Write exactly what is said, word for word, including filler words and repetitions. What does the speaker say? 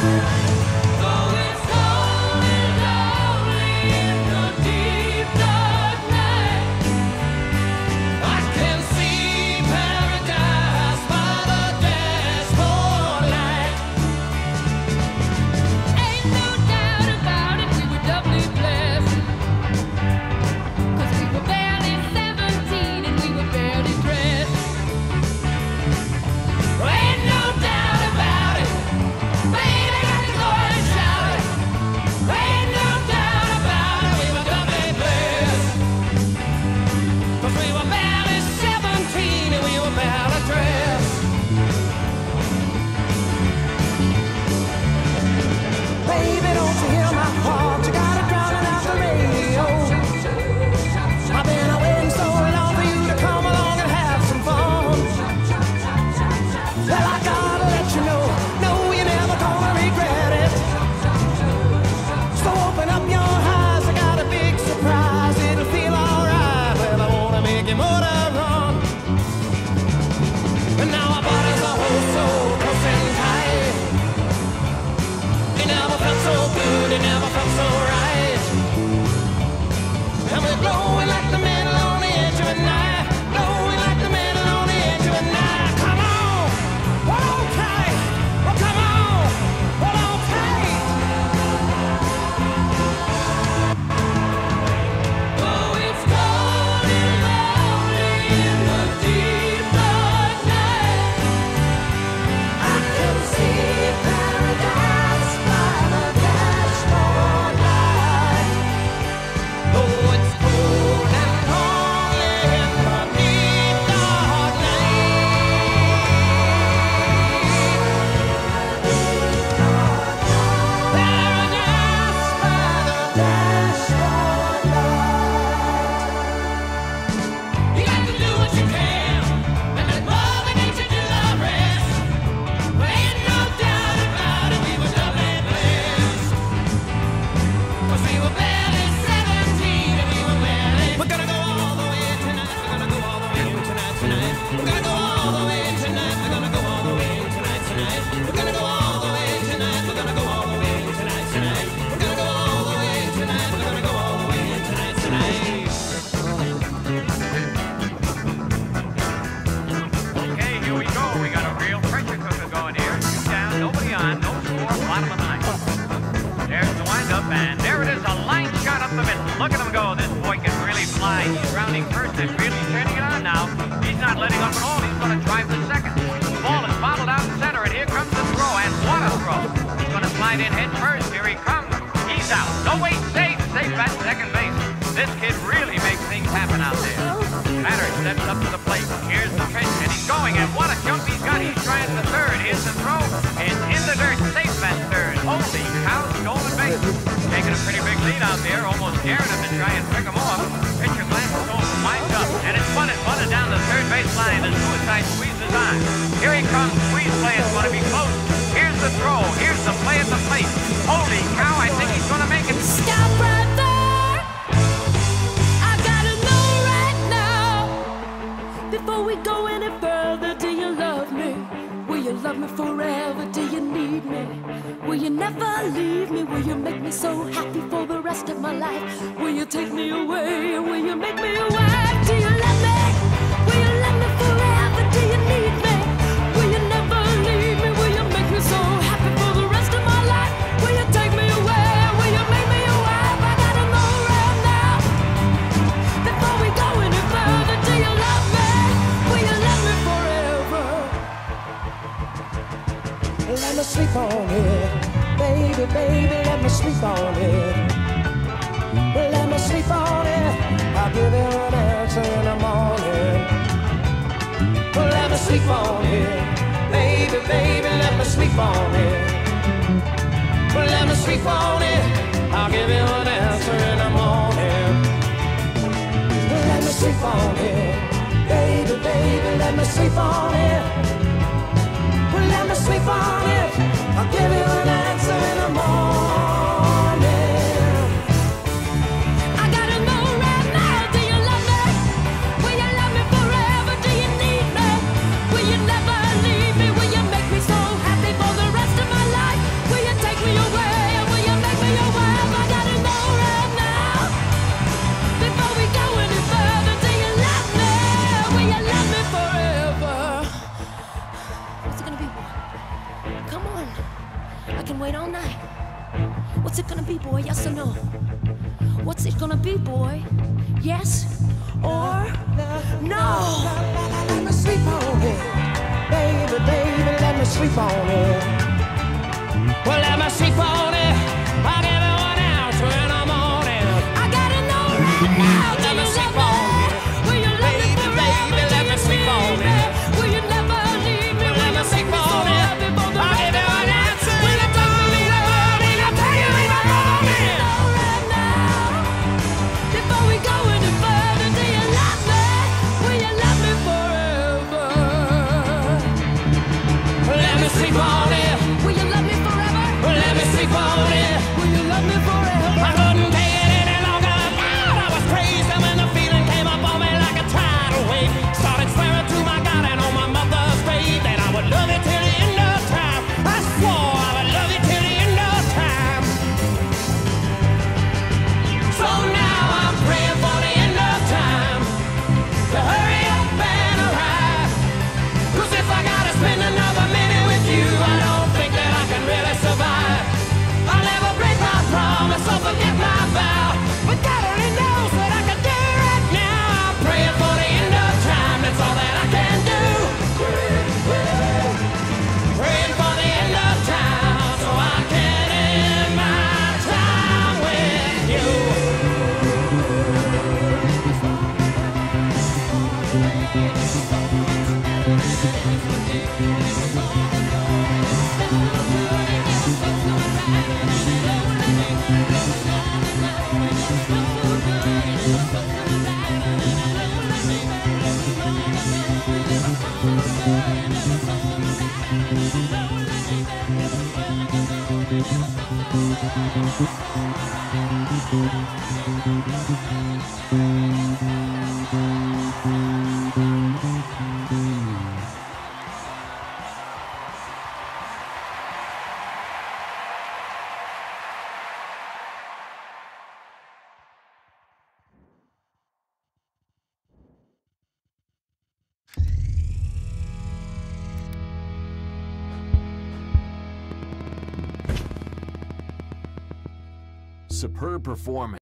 Will you Come on. I can wait all night. What's it gonna be, boy? Yes or no? What's it gonna be, boy? Yes or no? Let me sleep on it. Baby, baby, let me sleep on it. Well, let me sleep on it. I'll give it one ounce in the morning. I gotta know right now. Let me sleep on it. Will you love me Baby, baby, let me sleep on it. Will you never leave me? Let me sleep on it. I'll give it one ounce in the morning. I'll tell you in the morning. Right now, before we go any further, do you love me? Will you love me forever? Let me sleep on it. Will you love me forever? Let me sleep on it. Will you love me forever? I couldn't take it any longer. God, I was crazy when the feeling came up on me like a tidal wave. Started swearing to my God and on my mother's grave that I would love you till the end of time. I swore I would love you till the end of time. So now I'm praying for the end of time to hurry up and arrive. 'Cause if I gotta spend another minute with you, I don't think that I can really survive. I'll never break my promise or forget my vow, but God only knows what I can do right now. I'm praying for the end of time, that's all that I can do. Praying for the end of time so I can end my time with you. Superb performance.